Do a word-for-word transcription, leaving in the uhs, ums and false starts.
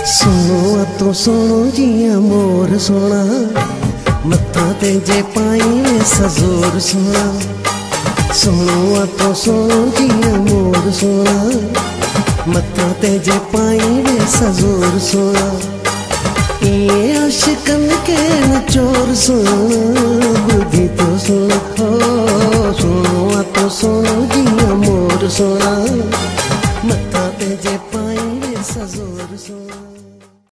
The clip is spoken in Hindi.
सुनो तो सुनो जिया मोर सोना, मत्था ते जे पाई में सजोर सोना। सुनो तो सुनो जिया मोर सोना, मत्था ते जे पाई में सजोर सोना। ये आशिकन के नचोर सोना, बुद्धि तो सुनो। सुनो तो सुनो